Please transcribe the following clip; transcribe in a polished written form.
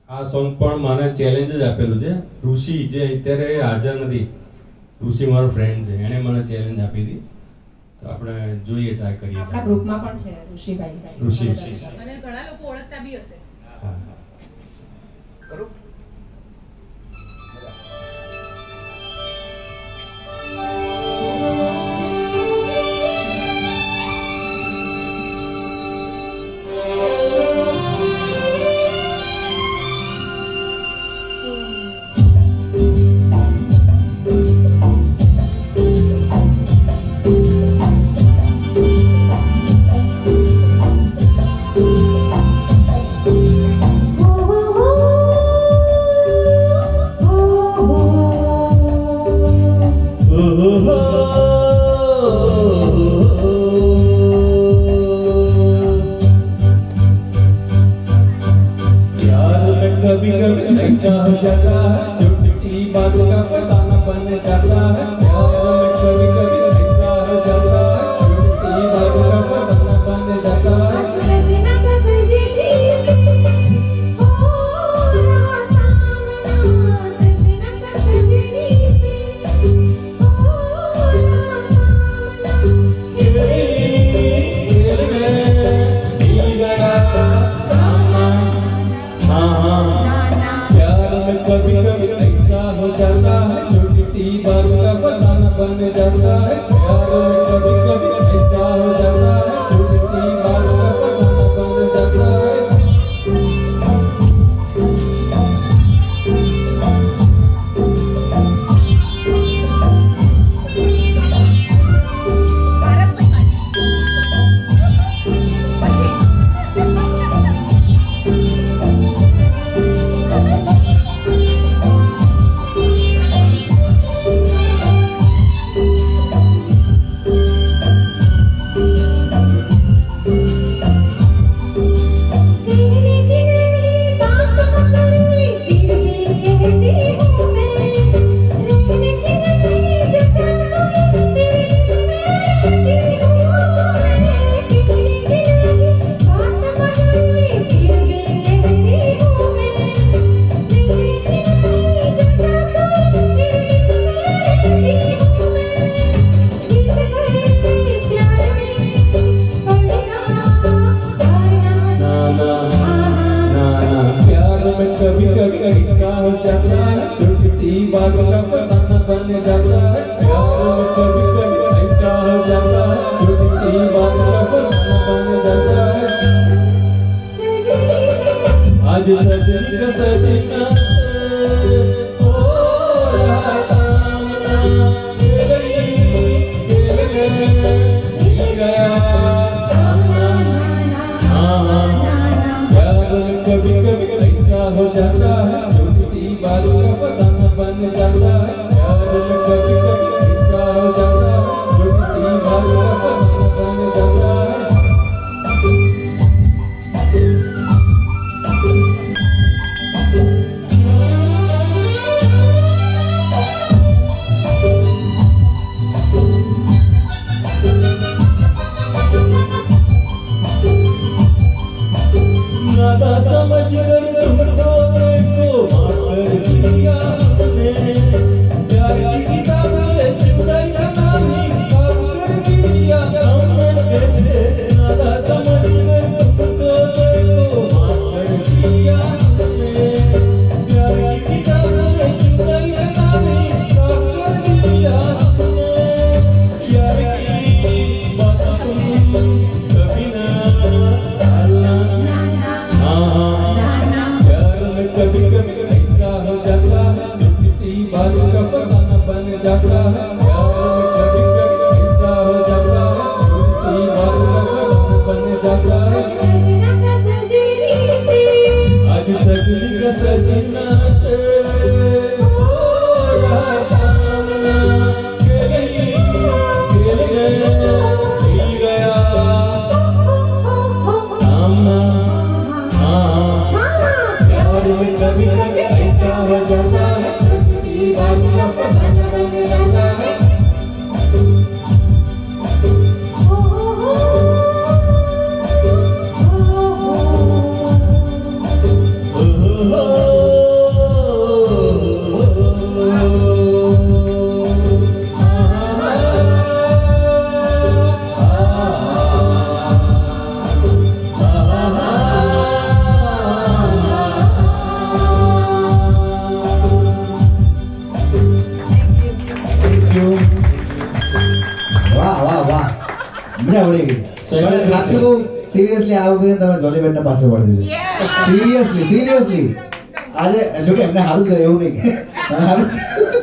આ સોંગ પણ મને ચેલેન્જ જ આપેલું છે. ઋષિ જે અત્યારે હાજર નથી, ઋષિ મારો ફ્રેન્ડ છે, એણે મને ચેલેન્જ આપી હતી. તો આપણે જોઈએ, ટ્રાય કરીએ. આપણા ગ્રુપમાં પણ છે ઋષિભાઈ. ઋષિ અને ઘણા લોકો ઓળખતા બી હશે. હા કરો. oh. આવડી ગઈ. પણ સાચું કહું, સિરિયસલી આ વખતે તમે જોલીબેનને પાછળ પાડી દીધી. સિરિયસલી આજે જો કે એમને સારું જ એવું નહીં સારું